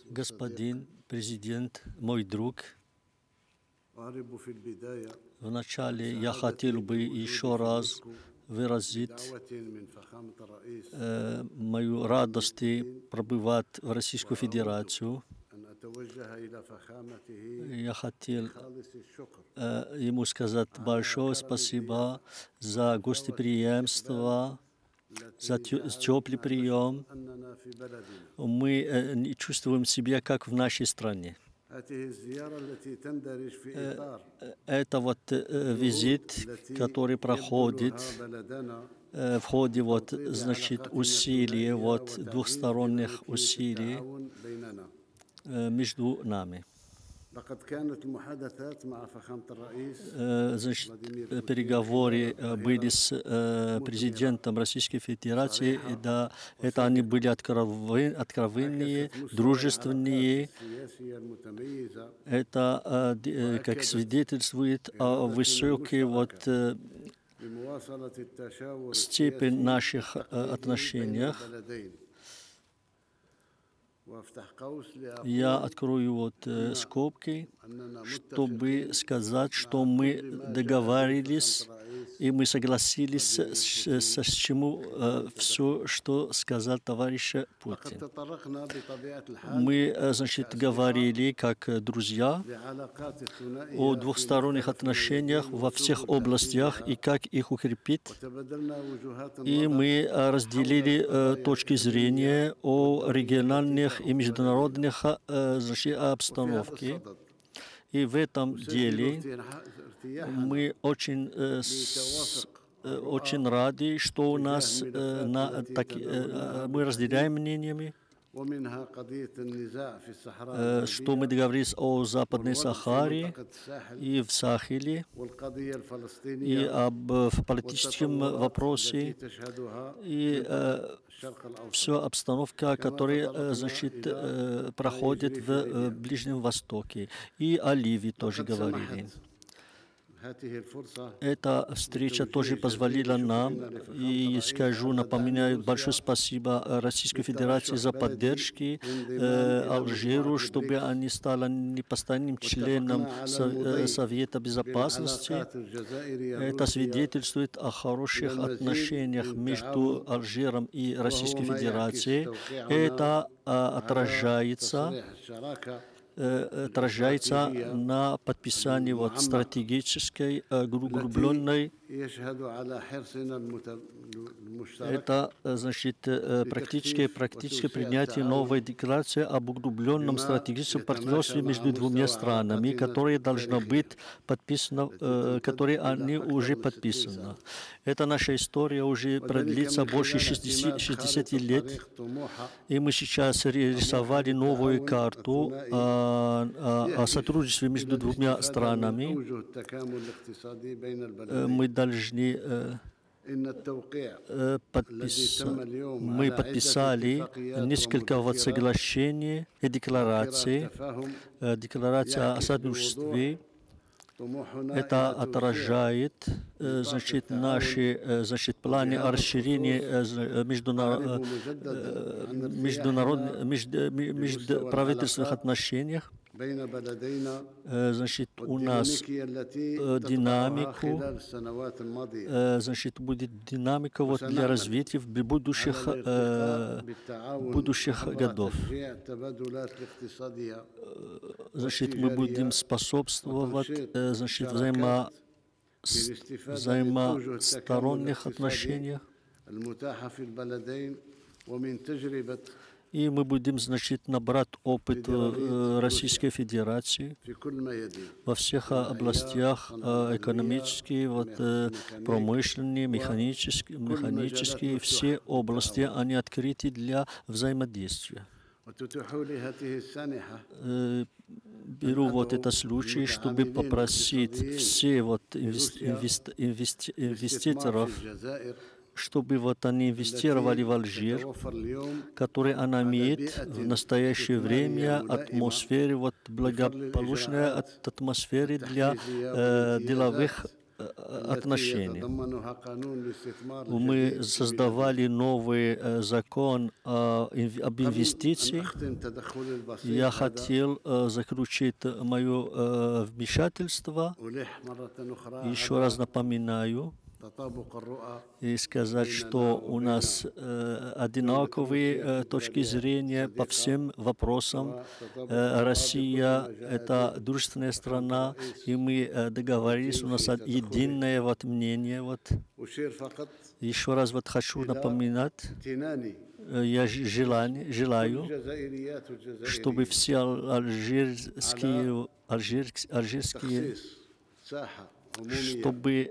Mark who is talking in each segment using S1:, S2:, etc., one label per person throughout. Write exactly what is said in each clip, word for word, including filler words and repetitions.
S1: Господин президент, мой друг, вначале я хотел бы еще раз выразить э, мою радость пробывать в Российскую Федерацию. Я хотел э, ему сказать большое спасибо за гостеприимство, за теплый прием. Мы э, чувствуем себя как в нашей стране. Это вот э, визит, который проходит э, в ходе вот, значит, усилий, вот, двухсторонних усилий э, между нами. Значит, переговоры были с э, президентом Российской Федерации, и да, это они были откровен, откровенные, дружественные. Это э, как свидетельствует о высокой вот, э, степени наших э, отношений. Я открою вот э, скобки, чтобы сказать, что мы договорились и мы согласились с, с, с чему э, все, что сказал товарищ Путин. Мы, э, значит, говорили как друзья о двухсторонних отношениях во всех областях и как их укрепить. И мы разделили э, точки зрения о региональных и международных э, значит, обстановке. И в этом деле мы очень, э, с, э, очень рады, что у нас э, на, так, э, мы разделяем мнениями, э, что мы договорились о Западной Сахаре и в Сахеле, и об э, политическом вопросе, и э, вся обстановка, которая э, значит, э, проходит в э, Ближнем Востоке. И о Ливии тоже говорили. Эта встреча тоже позволила нам, и скажу, напоминаю, большое спасибо Российской Федерации за поддержки э, Алжиру, чтобы они стали непостоянным членом Совета Безопасности. Это свидетельствует о хороших отношениях между Алжиром и Российской Федерацией. Это э, отражается отражается на подписании вот стратегической углубленной. Это значит практическое, практическое принятие новой декларации об углубленном стратегическом партнерстве между двумя странами, которое должно быть подписано, которые они уже подписаны. Это наша история уже продлится больше шестидесяти лет, и мы сейчас рисовали новую карту о сотрудничестве между двумя странами. Мы должны подпис... мы подписали несколько вот соглашений и деклараций. Декларация о сотрудничестве. Это отражает, значит, наши, значит, планы о расширении международ... международ... междуправительственных отношений. Значит, у нас динамику, значит, будет динамика вот для развития в будущих, будущих годов. Значит, мы будем способствовать, значит, взаимо, взаимосторонних отношениях. И мы будем, значит, набрать опыт э, Российской Федерации во всех областях э, экономические, вот, э, промышленные, механические, механические, все области, они открыты для взаимодействия. Э, беру вот этот случай, чтобы попросить все вот инвести, инвести, инвести, инвеститоров, чтобы вот они инвестировали в Алжир, который она имеет в настоящее время атмосфере, вот благополучной атмосфере для э, деловых отношений. Мы создавали новый закон об инвестициях. Я хотел заключить мое вмешательство. Еще раз напоминаю и сказать, что у нас э, одинаковые э, точки зрения по всем вопросам. Э, Россия — это дружественная страна, и мы э, договорились, у нас единое вот мнение. Вот. Еще раз вот хочу напоминать, э, я желаю, желаю, чтобы все алжирские, алжир, алжирские чтобы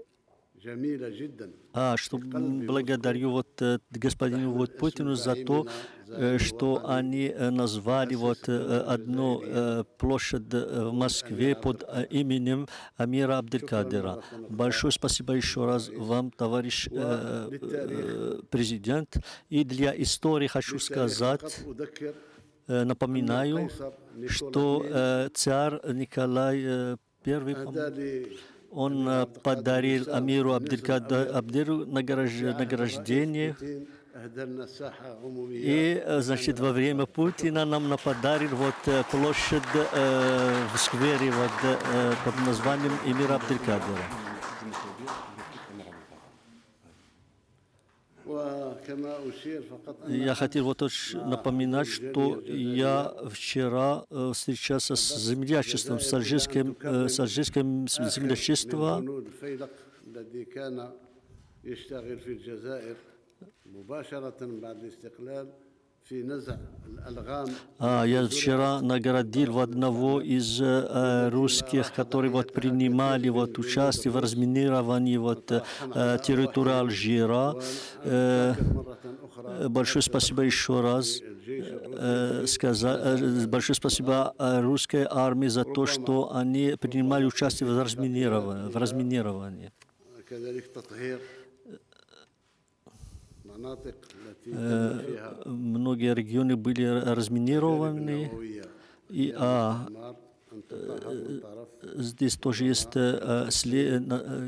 S1: А, что благодарю вот господину вот Путину за то, что они назвали вот одну площадь в Москве под именем Амира Абделькадера. Большое спасибо еще раз вам, товарищ президент. И для истории хочу сказать, напоминаю, что царь Николай Первый, он подарил Амиру Абделькадеру награждение. И, значит, во время Путина нам подарил вот площадь э, в сквере вот, э, под названием Амира Абделькадера. Я хотел вот напоминать, что я вчера встречался с землячеством, с алжирским, с алжирским землячеством. А, я вчера наградил одного из э, русских, которые вот принимали вот участие в разминировании вот э, территории Алжира. Э, большое спасибо еще раз. Э, сказа, э, большое спасибо русской армии за то, что они принимали участие в разминировании. В разминировании. Многие регионы были разминированы, и а, здесь тоже есть а, след,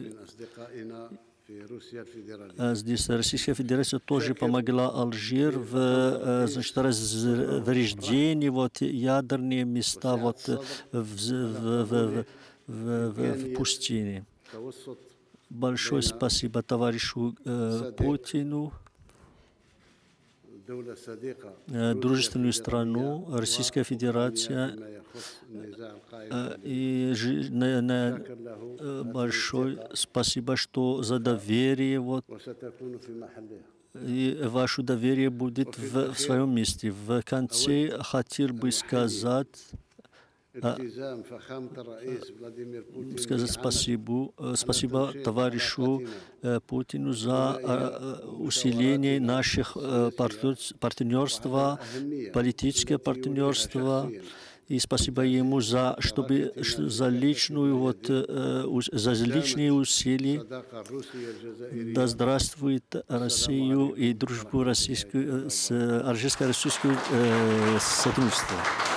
S1: а, здесь Российская Федерация тоже помогла Алжир в, значит, разреждении вот ядерные места вот в, в, в, в, в пустыне. Большое спасибо товарищу э, Путину. Дружественную страну, Российская Федерация, и на, на, большое спасибо, что за доверие, вот, и ваше доверие будет в, в своем месте. В конце хотел бы сказать, сказать спасибо, спасибо товарищу Путину за усиление наших партнерства, политическое партнерство. И спасибо ему за, чтобы, за, личную, вот, за личные усилия. Да здравствует Россию и дружбу российскую с алжирско-российскую сотрудничество.